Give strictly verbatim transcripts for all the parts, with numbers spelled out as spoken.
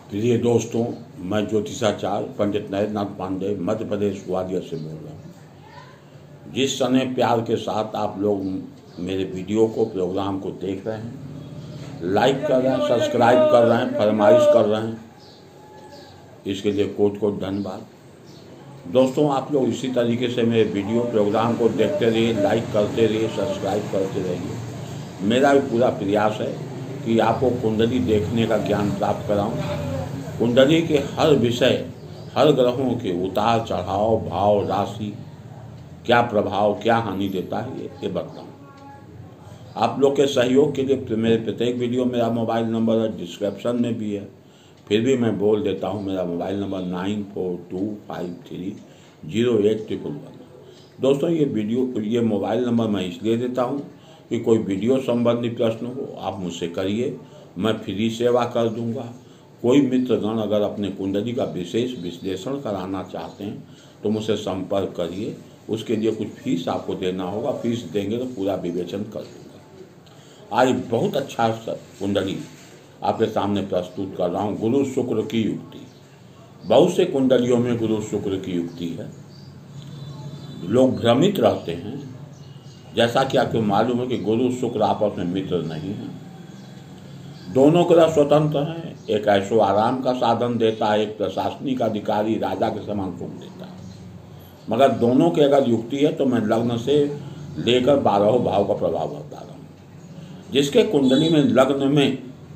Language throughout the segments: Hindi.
प्रिय दोस्तों, मैं ज्योतिषाचार्य पंडित नरेंद्र नाथ पांडे मध्य प्रदेश ग्वालियर से बोल रहा हूँ। जिस समय प्यार के साथ आप लोग मेरे वीडियो को प्रोग्राम को देख रहे हैं, लाइक कर रहे हैं, सब्सक्राइब कर रहे हैं, फरमाइश कर रहे हैं, इसके लिए कोट कोट धन्यवाद। दोस्तों, आप लोग इसी तरीके से मेरे वीडियो प्रोग्राम को देखते रहिए, लाइक करते रहिए, सब्सक्राइब करते रहिए। मेरा भी पूरा प्रयास है कि आपको कुंडली देखने का ज्ञान प्राप्त कराऊं। कुंडली के हर विषय, हर ग्रहों के उतार चढ़ाव, भाव, राशि क्या प्रभाव, क्या हानि देता है, ये ये बताऊँ। आप लोग के सहयोग के लिए मेरे प्रत्येक वीडियो मेरा मोबाइल नंबर है, डिस्क्रिप्शन में भी है, फिर भी मैं बोल देता हूँ। मेरा mobile number nine four two five three zero eight triple one. दोस्तों, ये वीडियो ये मोबाइल नंबर मैं इसलिए देता हूँ कि कोई वीडियो संबंधी प्रश्न हो आप मुझसे करिए, मैं फ्री सेवा कर दूंगा। कोई मित्रगण अगर अपने कुंडली का विशेष विश्लेषण कराना चाहते हैं तो मुझसे संपर्क करिए। उसके लिए कुछ फीस आपको देना होगा, फीस देंगे तो पूरा विवेचन कर दूंगा। आज बहुत अच्छा कुंडली आपके सामने प्रस्तुत कर रहा हूँ। गुरु शुक्र की युक्ति। बहुत से कुंडलियों में गुरु शुक्र की युक्ति है। लोग भ्रमित रहते हैं, जैसा कि आपको मालूम है कि गुरु शुक्र आपस में मित्र नहीं है। दोनों ग्रह स्वतंत्र हैं। एक ऐशो आराम का साधन देता है, एक प्रशासनिक अधिकारी राजा के समान सुख देता है। मगर दोनों की अगर युक्ति है तो मैं लग्न से लेकर बारह भाव का प्रभाव बता रहा हूँ। जिसके कुंडली में लग्न में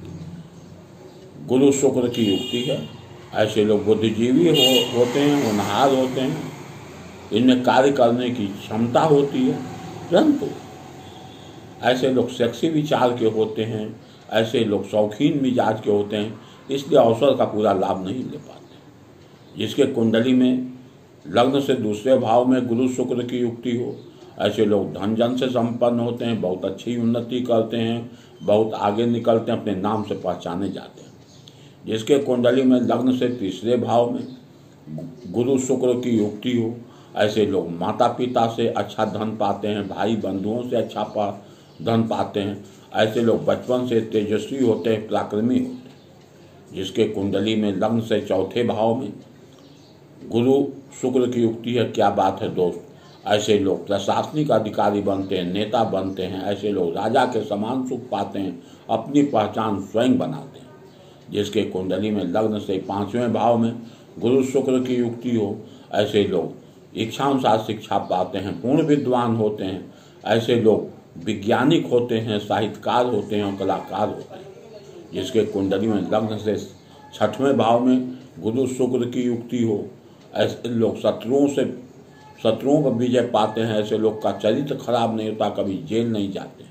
गुरु शुक्र की युक्ति है, ऐसे लोग बुद्धिजीवी हो, होते हैं, होनहार होते हैं, इनमें कार्य करने की क्षमता होती है। परंतु ऐसे लोग सेक्सी विचार के होते हैं, ऐसे लोग शौकीन मिजाज के होते हैं, इसलिए अवसर का पूरा लाभ नहीं ले पाते। जिसके कुंडली में लग्न से दूसरे भाव में गुरु शुक्र की युक्ति हो, ऐसे लोग धन जन से संपन्न होते हैं, बहुत अच्छी उन्नति करते हैं, बहुत आगे निकलते हैं, अपने नाम से पहचाने जाते हैं। जिसके कुंडली में लग्न से तीसरे भाव में गुरु शुक्र की युक्ति हो, ऐसे लोग माता पिता से अच्छा धन पाते हैं, भाई बंधुओं से अच्छा पा धन पाते हैं। ऐसे लोग बचपन से तेजस्वी होते हैं, पराक्रमी होते हैं। जिसके कुंडली में लग्न से चौथे भाव में गुरु शुक्र की युक्ति है, क्या बात है दोस्त। ऐसे लोग प्रशासनिक अधिकारी बनते हैं, नेता बनते हैं। ऐसे लोग राजा के समान सुख पाते हैं, अपनी पहचान स्वयं बनाते हैं। जिसके कुंडली में लग्न से पांचवें भाव में गुरु शुक्र की युक्ति हो, ऐसे लोग इच्छानुसार शिक्षा पाते हैं, पूर्ण विद्वान होते हैं। ऐसे लोग वैज्ञानिक होते हैं, साहित्यकार होते हैं और कलाकार होते हैं। जिसके कुंडली में लग्न से छठवें भाव में गुरु शुक्र की युक्ति हो, ऐसे लोग शत्रुओं से शत्रुओं पर विजय पाते हैं। ऐसे लोग का चरित्र खराब नहीं होता, कभी जेल नहीं जाते,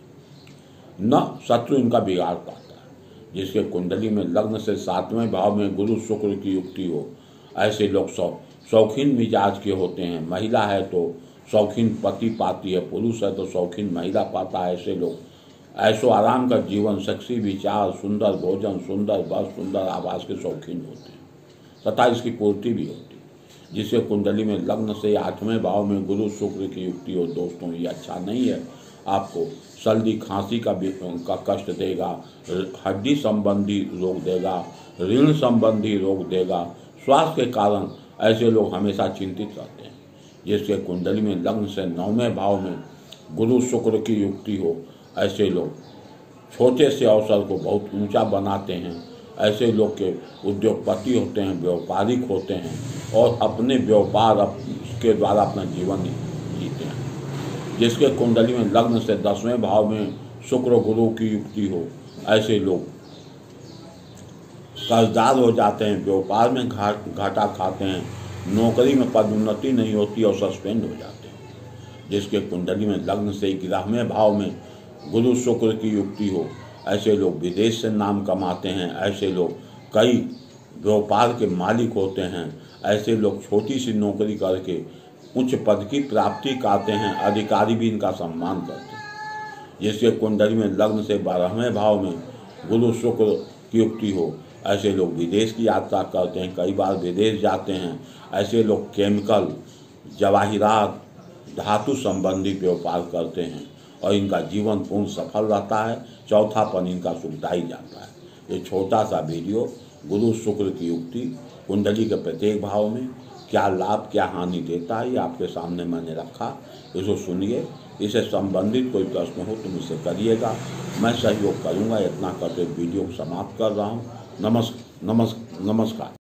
न शत्रु इनका बिगाड़ पाता है। जिसके कुंडली में लग्न से सातवें भाव में गुरु शुक्र की युक्ति हो, ऐसे लोग शौ शौकीन मिजाज के होते हैं। महिला है तो शौकीन पति पाती है, पुरुष है तो शौकीन महिला पाता है। ऐसे लोग ऐशो आराम का जीवन, सेक्सी विचार, सुंदर भोजन, सुंदर बस, सुंदर आवास के शौकीन होते हैं तथा इसकी पूर्ति भी होती है। जिससे कुंडली में लग्न से आठवें भाव में गुरु शुक्र की युक्ति हो, दोस्तों ये अच्छा नहीं है। आपको सर्दी खांसी का का कष्ट देगा, हड्डी संबंधी रोग देगा, ऋण संबंधी रोग देगा। स्वास्थ्य के कारण ऐसे लोग हमेशा चिंतित रहते हैं। जिसके कुंडली में लग्न से नौवें भाव में गुरु शुक्र की युक्ति हो, ऐसे लोग छोटे से अवसर को बहुत ऊंचा बनाते हैं। ऐसे लोग के उद्योगपति होते हैं, व्यापारिक होते हैं और अपने व्यापार के द्वारा अपना जीवन जीते हैं। जिसके कुंडली में लग्न से दसवें भाव में शुक्र गुरु की युक्ति हो, ऐसे लोग कर्जदार हो जाते हैं, व्यापार में घाटा खाते हैं, नौकरी में पदोन्नति नहीं होती और सस्पेंड हो जाते हैं। जिसके कुंडली में लग्न से ग्यारहवें भाव में गुरु शुक्र की युक्ति हो, ऐसे लोग विदेश से नाम कमाते हैं। ऐसे लोग कई व्यापार के मालिक होते हैं। ऐसे लोग छोटी सी नौकरी करके उच्च पद की प्राप्ति करते हैं, अधिकारी भी इनका सम्मान करते हैं। जिसके कुंडली में लग्न से बारहवें भाव में गुरु शुक्र की युक्ति हो, ऐसे लोग विदेश की यात्रा करते हैं, कई बार विदेश जाते हैं। ऐसे लोग केमिकल, जवाहिरात, धातु संबंधी व्यापार करते हैं और इनका जीवन पूर्ण सफल रहता है। चौथापन इनका सुखदायी जाता है। ये छोटा सा वीडियो गुरु शुक्र की युक्ति कुंडली के प्रत्येक भाव में क्या लाभ क्या हानि देता है, ये आपके सामने मैंने रखा। इसको सुनिए। इससे संबंधित कोई प्रश्न हो तो मुझसे करिएगा, मैं सहयोग करूंगा। इतना करके वीडियो को समाप्त कर रहा हूँ। नमस् नमस् नमस्कार।